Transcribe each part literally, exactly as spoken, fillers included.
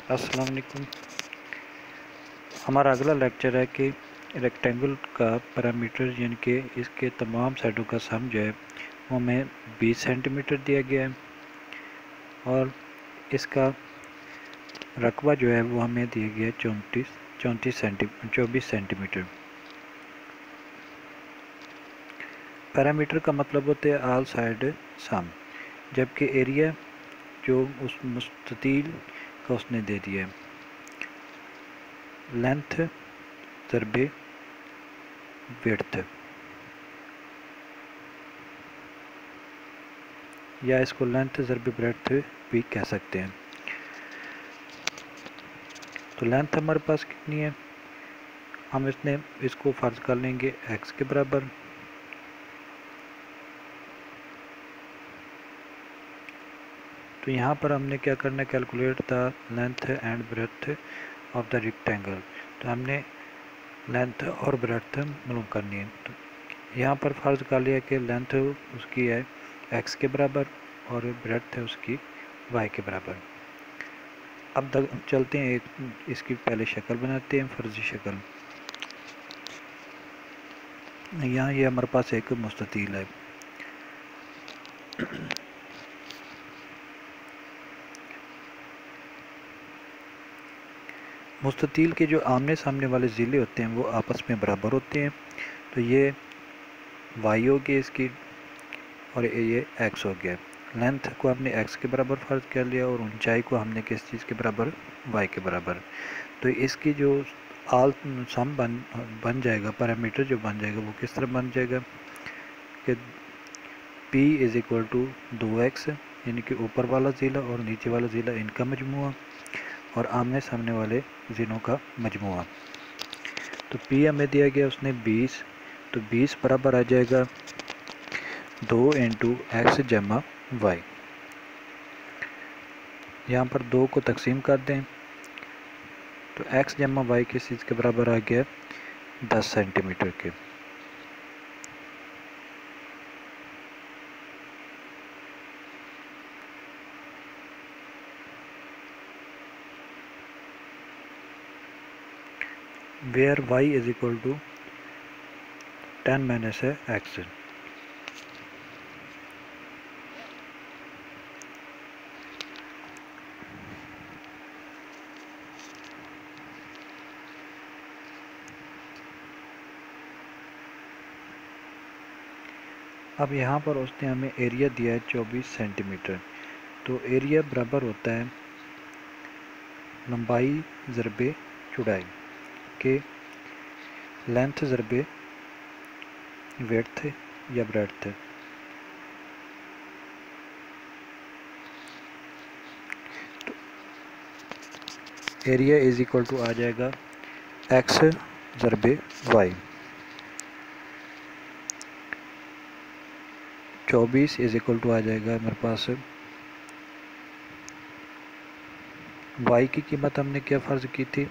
अस्सलाम वालेकुम। हमारा अगला लेक्चर है कि रेक्टेंगल का पैरामीटर यानी कि इसके तमाम साइडों का सम जो है वो हमें बीस सेंटीमीटर दिया गया है और इसका रकबा जो है वो हमें दिया गया है चौंतीस चौंतीस सेंटी चौबीस सेंटीमीटर। पैरामीटर का मतलब होता है ऑल साइड सम, जबकि एरिया जो उस मुस्ततील का उसने दे दिया है लेंथ ज़रबे विड्थ, या इसको लेंथ ज़रबे ब्रेड्थ भी कह सकते हैं। तो लेंथ हमारे पास कितनी है, हम इसने इसको फ़र्ज कर लेंगे x के बराबर। तो यहाँ पर हमने क्या करना है, calculate the length and breadth of the rectangle. तो हमने लेंथ और ब्रेड्थ मालूम करनी है। तो यहाँ पर फ़र्ज कर लिया कि लेंथ उसकी है x के बराबर और ब्रेड्थ है उसकी y के बराबर। अब तक चलते हैं, एक इसकी पहले शक्ल बनाते हैं, फर्जी शक्ल। यहाँ ये हमारे पास एक मुस्ततील है। मुस्ततील के जो आमने सामने वाले ज़िले होते हैं वो आपस में बराबर होते हैं। तो ये y हो गया इसकी और ये x हो गया। लेंथ को हमने x के बराबर फ़र्ज कर लिया और ऊंचाई को हमने किस चीज़ के बराबर, y के बराबर। तो इसकी जो आल सम बन बन जाएगा, पैरामीटर जो बन जाएगा वो किस तरह बन जाएगा कि p इज़ इक्वल टू दो एक्स, यानी कि ऊपर वाला ज़िला और नीचे वाला ज़िला इनका मजमुआ और आमने सामने वाले ज़िलों का मजमुआ। तो p हमें दिया गया उसने बीस, तो बीस बराबर आ जाएगा दो इंटू एक्स जमा वाई। यहाँ पर दो को तकसीम कर दें तो x जमा वाई किस चीज़ के बराबर आ गया, दस सेंटीमीटर के। Where y is equal to ten minus है एक्स। अब यहाँ पर उसने हमें एरिया दिया है चौबीस सेंटीमीटर। तो एरिया बराबर होता है लंबाई ज़रबे चौड़ाई के लेंथ ज़रबे विड्थ या ब्रेड्थ। तो एरिया इज इक्वल टू आ जाएगा एक्स ज़रबे वाई। चौबीस इज इक्वल टू आ जाएगा मेरे पास y की कीमत हमने क्या फ़र्ज़ की थी,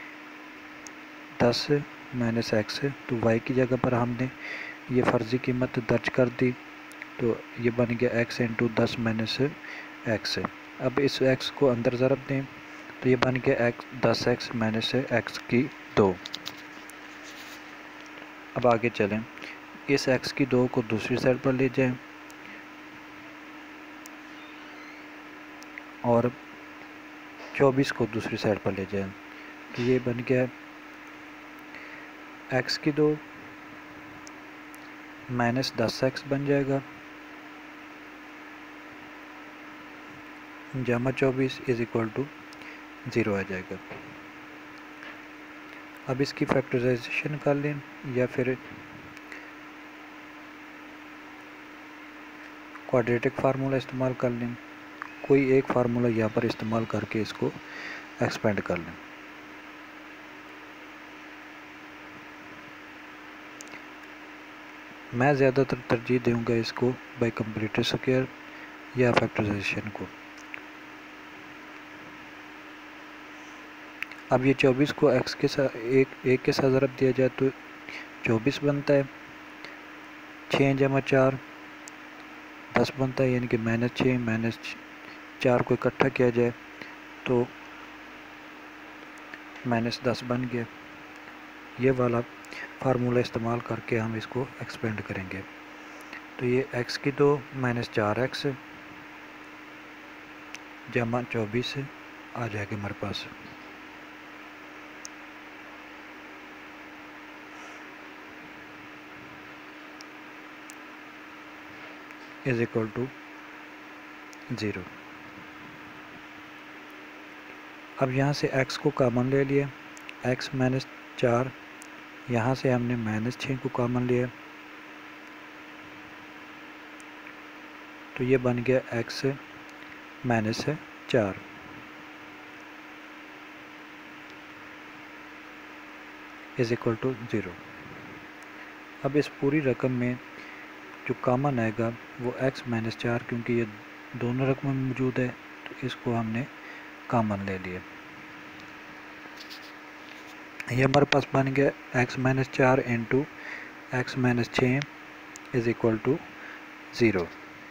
दस माइनस एक्स। तो y की जगह पर हमने ये फ़र्ज़ी कीमत दर्ज कर दी, तो ये बन गया x इंटू दस माइनस एक्स। अब इस x को अंदर ज़रब दें तो ये बन गया x दस एक्स माइनस एक्स की दो। अब आगे चलें, इस x की दो को दूसरी साइड पर ले जाएं और चौबीस को दूसरी साइड पर ले जाएं। तो ये बन गया x की दो माइनस दस एक्स बन जाएगा जमा चौबीस इज इक्वल टू ज़ीरो आ जाएगा। अब इसकी फैक्टराइजेशन कर लें या फिर क्वाड्रेटिक फार्मूला इस्तेमाल कर लें। कोई एक फार्मूला यहाँ पर इस्तेमाल करके इसको एक्सपेंड कर लें। मैं ज़्यादातर तरजीह दूंगा इसको बाय कंप्लीटर स्क्वायर या फैक्टराइजेशन को। अब ये चौबीस को x के साथ एक एक के साथ ज़रब दिया जाए तो चौबीस बनता है, छः जमा चार दस बनता है, यानी कि माइनस छः माइनस चार को इकट्ठा किया जाए तो माइनस दस बन गया। ये वाला फार्मूला इस्तेमाल करके हम इसको एक्सपेंड करेंगे। तो ये x की दो माइनस चार एक्स जमा चौबीस आ जाएगा हमारे पास। Is equal to zero. अब यहाँ से x को कॉमन ले लिया, x माइनस चार, यहाँ से हमने माइनस छः को कॉमन लिया, तो ये बन गया x माइनस चार। Is equal to zero. अब इस पूरी रकम में जो कॉमन आएगा वो x माइनस चार, क्योंकि ये दोनों रकम में मौजूद है तो इसको हमने कॉमन ले लिया। ये हमारे पास बन गया x माइनस चार इंटू एक्स माइनस छः इज इक्वल टू ज़ीरो।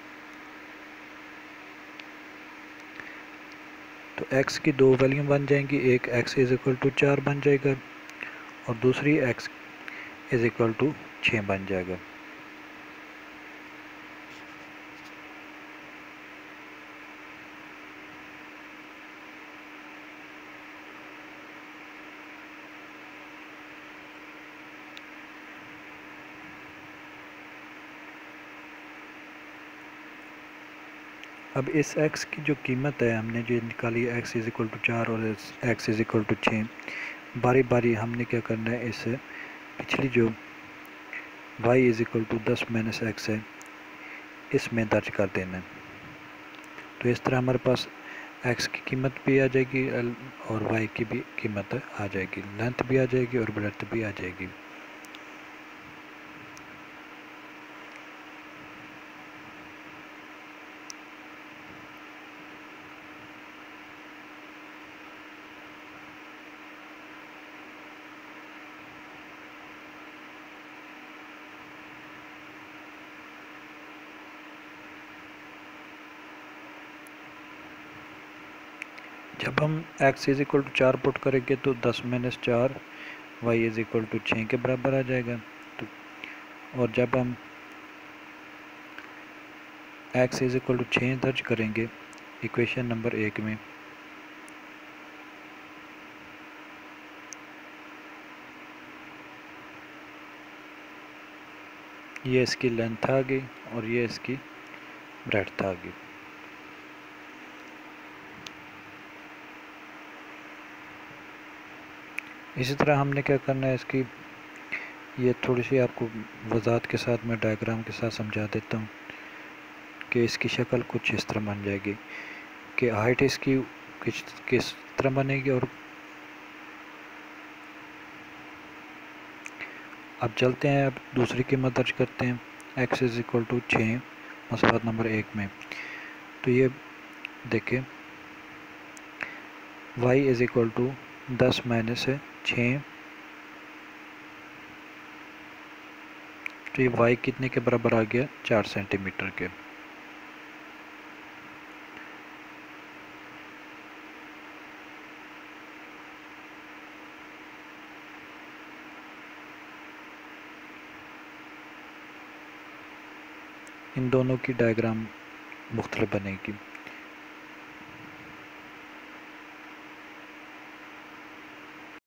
तो x की दो वैल्यू बन जाएंगी, एक x इज इक्वल टू चार बन जाएगा और दूसरी x इज इक्वल टू छः बन जाएगा। अब इस x की जो कीमत है हमने जो निकाली x इज इक्वल टू चार और x इज इक्वल टू छः, बारी बारी हमने क्या करना है, इस पिछली जो y इज इक्वल टू दस माइनस एक्स है इसमें दर्ज कर देना है। तो इस तरह हमारे पास x की कीमत भी आ जाएगी और y की भी कीमत आ जाएगी, लेंथ भी आ जाएगी और ब्रेड्थ भी आ जाएगी। जब हम x इज इक्वल टू चार पुट करेंगे तो दस माइनस चार वाई इज इक्वल टू छः के बराबर आ जाएगा। तो और जब हम x इज इक्वल टू छः दर्ज करेंगे इक्वेशन नंबर एक में, ये इसकी लेंथ आ गई और ये इसकी ब्रेड्थ आ गई। इसी तरह हमने क्या करना है, इसकी ये थोड़ी सी आपको वजाहत के साथ मैं डायग्राम के साथ समझा देता हूँ कि इसकी शक्ल कुछ इस तरह बन जाएगी कि हाइट इसकी किस किस तरह बनेगी। और अब चलते हैं, अब दूसरी कीमत दर्ज करते हैं x इज इक्वल टू छः मसला नंबर एक में। तो ये देखें y इज इक्वल टू दस माइनस छः, तो ये y कितने के बराबर आ गया, चार सेंटीमीटर के। इन दोनों की डायग्राम मुख्तलिफ बनेगी।